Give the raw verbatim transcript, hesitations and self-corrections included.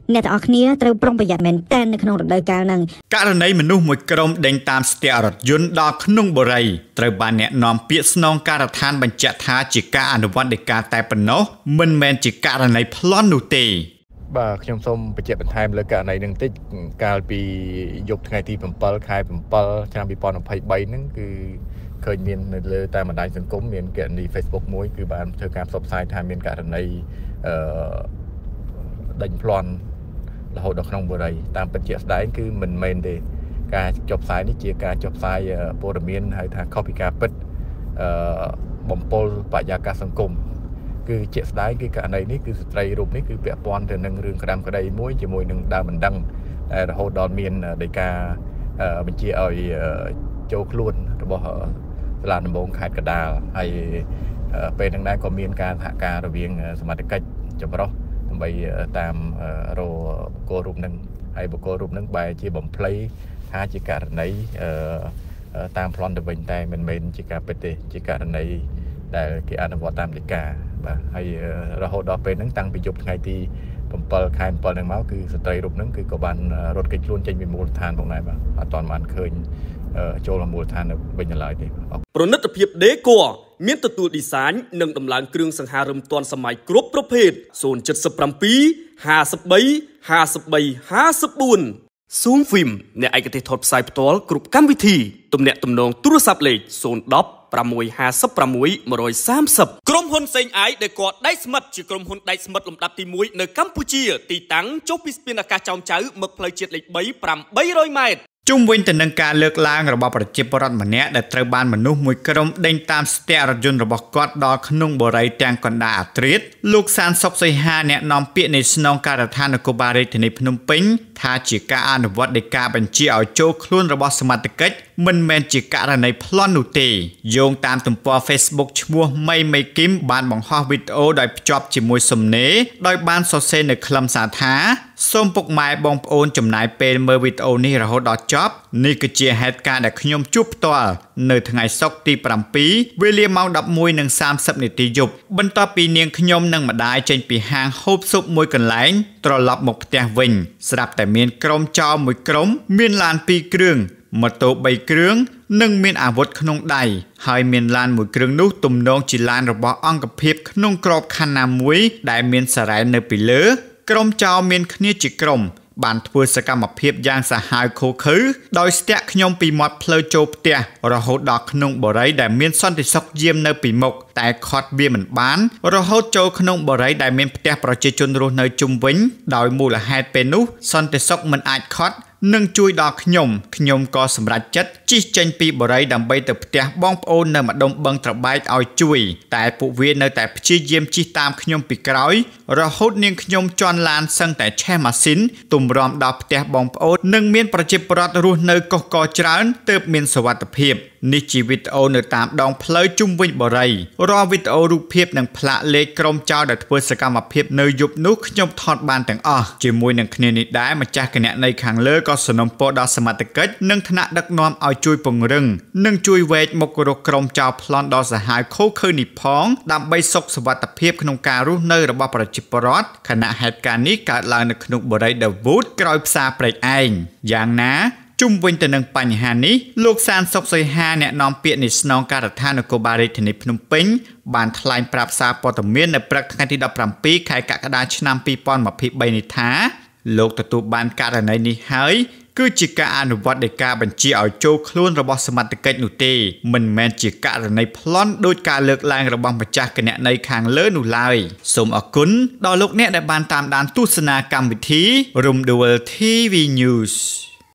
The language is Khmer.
អ្នកទាំងអស់គ្នាត្រូវប្រុងប្រយ័ត្នមែនទែននៅក្នុងរដូវកាលហ្នឹងករណីមនុស្សមួយក្រុមដេញតាមស្ទាក់រថយន្តដល់ក្នុងបុរីត្រូវបានអ្នកនាំពាក្យស្នងការដ្ឋានបញ្ជាក់ថាជាការអនុវត្តដីកាតែប៉ុណ្ណោះមិនមែនជាករណីប្លន់នោះទេបាទខ្ញុំសូមបញ្ជាក់បន្ថែមលើករណីនឹងតិចកាលពីយប់ថ្ងៃទី7ខែ7ឆ្នាំ2023ហ្នឹងគឺឃើញមាននៅលើតាមបណ្ដាញសង្គមមានករណី Facebook មួយគឺបានធ្វើការផ្សព្វផ្សាយថាមានករណីអឺដេញប្លន់រហូតដល់ក្នុងបុរីតាមពិតជាក់ស្ដែងគឺមិនមែនទេការចុះផ្សាយនេះជាការចុះផ្សាយព័ត៌មានហៅថាខុសពីការពិតអឺបំពល់បរិយាកាសសង្គមគឺជាក់ស្ដែងគឺករណីនេះគឺស្ត្រីរូបនេះគឺពាក់ព័ន្ធទៅនឹងរឿងក្តាំក្តីមួយជាមួយនឹងដើមបណ្ដឹងរហូតដល់មានដីកាបញ្ជាឲ្យចូលខ្លួនរបស់សាលាដំបងខេត្តកណ្ដាលហើយពេលហ្នឹងដែរក៏មានការសហការរវាងសមត្ថកិច្ចចម្រុះដើម្បីតាមរកបុគ្គលរូបហ្នឹងហើយបុគ្គលរូបហ្នឹងបែរជាបំភ្លៃថាជាករណីតាមប្លន់ទៅវិញតែមិនមែនជាការពិតទេជាករណីដែលគេអនុវត្តតាមដីកាបាទហើយរហូតដល់ពេលហ្នឹងតាំងពីយប់ថ្ងៃទី7ខែ7ហ្នឹងមកគឺស្ត្រីរូបហ្នឹងគឺក៏បានរត់គេចខ្លួនចេញពីមូលដ្ឋានផងដែរបាទអត់ទាន់បានឃើញចូលមូលដ្ឋានវិញឡើយទេប្រណិតភាពដេគ័រមានទទួលឌីហ្សាញនិងដំឡើងគ្រឿងសង្ហារឹមទាន់សម័យគ្រប់ប្រភេទศูนย์ เจ็ด เจ็ด ห้า ห้า สาม ห้า สาม ห้า สี่ Zoom Film អ្នកឯកទេសថតផ្សាយផ្ទាល់គ្រប់កម្មវិធីទំនាក់ទំនងទូរស័ព្ទលេខศูนย์ หนึ่ง หก ห้า ห้า หก หนึ่ง สาม ศูนย์ក្រុមហ៊ុនសេងអាយដែលគាត់ដៃស្មិតជាក្រុមហ៊ុនដៃស្មិតលំដាប់ទីមួយនៅកម្ពុជាទីតាំងចុះពីស្ពានអាកាសចោមចៅមកផ្លូវជាតិលេខ3 ប្រាំបីរយម៉ែត្រជុំវិញទៅនឹងការលើកឡើងរបស់ប្រជាពលរដ្ឋម្នាក់ដែលត្រូវបានមនុស្សមួយក្រុមដេញតាមស្ទាក់រថយន្តរបស់គាត់ដល់ក្នុងបុរីទាំងកណ្ដាលអាត្រៀតលោកសានសុកសីហាអ្នកនាំពាក្យនៃស្នងការដ្ឋាននគរបាលរាជធានីភ្នំពេញថាជាការអនុវត្តដីកាបញ្ជាឲ្យចូលខ្លួនរបស់សមត្ថកិច្ចមិនមែនជាករណីប្លន់នោះទេយោងតាមទំព័រ Facebook ឈ្មោះម៉ៃម៉ៃគីមបានបង្ហោះវីដេអូដោយភ្ជាប់ជាមួយសំណេរដោយបានសរសេរនៅខ្លឹមសារថាសូមពុកម៉ែបងប្អូនចំណាយពេលមើលវីដេអូនេះរហូតដល់ចប់នេះគឺជាហេតុការណ៍ដែលខ្ញុំជួបផ្ទាល់នៅថ្ងៃសុក្រទី7វេលាម៉ោង ដប់មួយ សាមសិប នាទីយប់បន្ទាប់ពីនាងខ្ញុំនិងម្ដាយចេញពីហាងហូបស៊ុបមួយកន្លែងត្រឡប់មកផ្ទះវិញស្រាប់តែមានក្រុមចោរមួយក្រុមមានឡានពីរគ្រឿងម៉ូតូបីគ្រឿងនិងមានអាវុធក្នុងដៃហើយមានឡានមួយគ្រឿងនោះទំនងជាឡានរបស់អង្គភាពក្នុងក្របខ័ណ្ឌណាមួយដែលមានសារ៉ែននៅពីលើក្រុមចោរមានគ្នាជាក្រុមបានធ្វើសកម្មភាពយ៉ាងសាហាវឃោឃៅដោយស្ទាក់ខ្ញុំពីមាត់ផ្លូវចូលផ្ទះរហូតដល់ក្នុងបុរីដែលមានសន្តិសុខយាមនៅពីមុខតែខត់វាមិនបានរហូតចូលក្នុងបុរីដែលមានផ្ទះប្រជាជនរស់នៅជុំវិញដោយមូលហេតុពេលនោះសន្តិសុខមិនអាចខត់នឹងជួយដល់ខ្ញុំខ្ញុំក៏សម្រេចចិត្តជិះចេញពីបុរីដើម្បីទៅផ្ទះបងប្អូននៅម្ដុំបឹងត្របែកឲ្យជួយតែពួកវានៅតែព្យាយាមជិះតាមខ្ញុំពីក្រោយរហូតនាងខ្ញុំជន់ឡានសឹងតែឆេះម៉ាស៊ីនទំរាំដល់ផ្ទះបងប្អូននិងមានប្រជាពលរដ្ឋរស់នៅកុះកច្រើនទើបមានសុវត្ថិភាពនេះជាវីដេអូនៅតាមដងផ្លូវជុំវិញបុរីរាល់វីដេអូរូបភាពនិងផ្លាកលេខក្រុមចោរដែលធ្វើសកម្មភាពនៅយប់នោះខ្ញុំថតបានទាំងអស់ជាមួយនឹងគ្នានេះដែរម្ចាស់គណនីខាងលើក៏សនំពរដល់សមត្ថកិច្ចនិងថ្នាក់ដឹកនាំឲ្យជួយពង្រឹងនិងជួយវែកមុខរកក្រុមចោរប្លន់ដល់សាហាវខូឃើនេះផងដើម្បីសុខសុវត្ថិភាពក្នុងការរស់នៅរបស់ប្រជាពលរដ្ឋខណៈហេតុការណ៍នេះកើតឡើងនៅក្នុងបុរីដាវូតក្រោយផ្សារព្រែកឯងយ៉ាងណាជុំវិញទៅនឹងបញ្ហានេះលោកសានសុកសីហាអ្នកនាំពាក្យនៃស្នងការដ្ឋាននគរបាលរាជធានីភ្នំពេញបានថ្លែងប្រាប់សារព័ត៌មាននៅព្រឹកថ្ងៃទីដប់ប្រាំពីរខែកក្កដាឆ្នាំពីរពាន់ម្ភៃបីនេះថាលោកទទួលបានករណីនេះហើយគឺជាការអនុវត្តនៃការបញ្ជាឲ្យចូលខ្លួនរបស់សមត្ថកិច្ចនោះទេមិនមែនជាករណីប្លន់ដោយការលើកឡើងរបស់ម្ចាស់គណនីខាងលើនោះឡើយសូមអរគុណដល់លោកអ្នកដែលបានតាមដានទស្សនាកម្មវិធី Room Duel ធី វី News